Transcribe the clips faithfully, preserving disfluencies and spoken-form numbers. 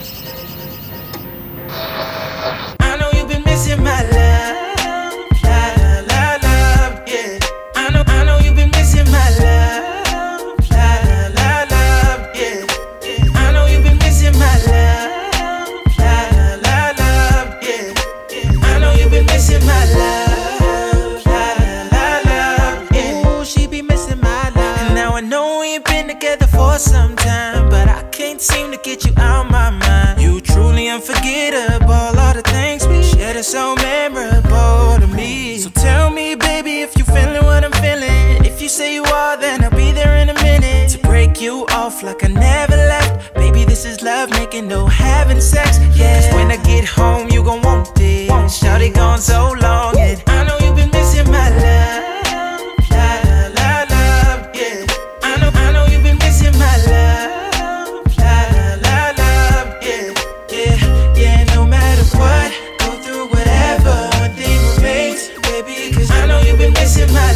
I know you've been missing my love, la la love, yeah. I know, I know you've been missing my love, la la love, yeah. I know you've been missing my love, la la love, yeah. I know you've been missing my love, la la love, yeah. Ooh, she be missing my love. And now I know we ain't been together for some time, but I can't seem to get you out my mind. You truly unforgettable. All the things we shared are so memorable to me. So tell me, baby, if you feeling what I'm feeling. If you say you are, then I'll be there in a minute to break you off like I never left. Baby, this is love making, no having sex, yeah. Cause when I get home, you gon' want it. Shawty gone so long, and I know you've been missing my love, la la love, yeah. I know, I know you've been missing my love, la la love, yeah, yeah, yeah. No matter what, go through whatever, one thing remains, baby, cause I know you've been missing my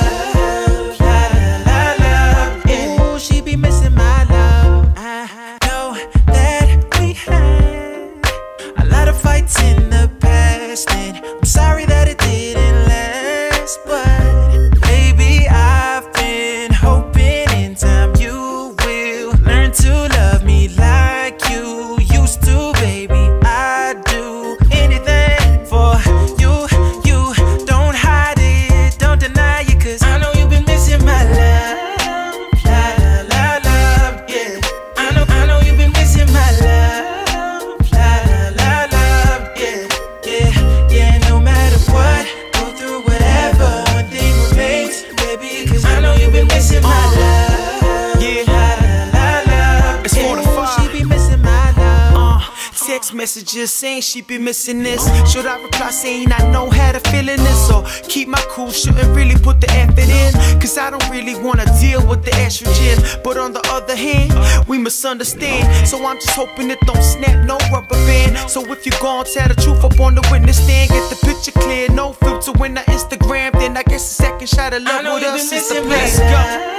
love, la la love, yeah. Ooh, she be missing my love. I know that we had a lot of fights in the past, and I'm sorry that it didn't last, but baby, I've been hoping in time you will learn to love me like you used to, baby. I'd do anything for you, you don't hide it, don't deny it, cause I know you've been missing my love, la la love, yeah. I know, I know you've been missing my love, la la love, yeah, yeah, yeah. No matter what, go through whatever, one thing remains, baby, cause I know you've been missing my love, yeah, la la love. It's four to Ooh, five. she be missing my love. Uh, text messages saying she be missing this. Should I reply saying I know how to feeling this? Or keep my cool, shouldn't really put the effort in, cause I don't really wanna deal with the estrogen. But on the other hand, we misunderstand, so I'm just hoping it don't snap, no rubber band. So if you gon' tell the truth up on the witness stand, get the picture clear, no filter when I Instagram, then I guess a second shot of I love know with you've us been is the missing my place. Go.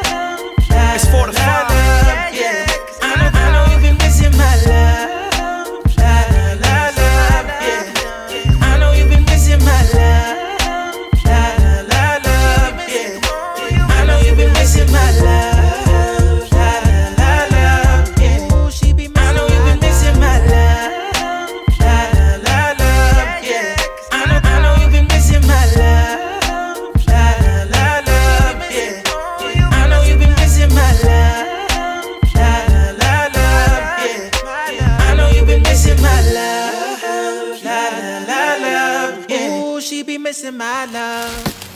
love, It's four to la, five. love, yeah. I know, I know you've been missing my love, la la love, yeah. I know you've been missing my love, la la love, yeah. I know you've been missing my love, la la love, yeah. Ooh, she be missing I know you've been missing my love, la la love, yeah. I know, I know you've been missing my love, la la love, yeah. I know you've been missing my love, la la love, yeah. I know you've been missing my love, la la love, yeah. Ooh, she be missing my love.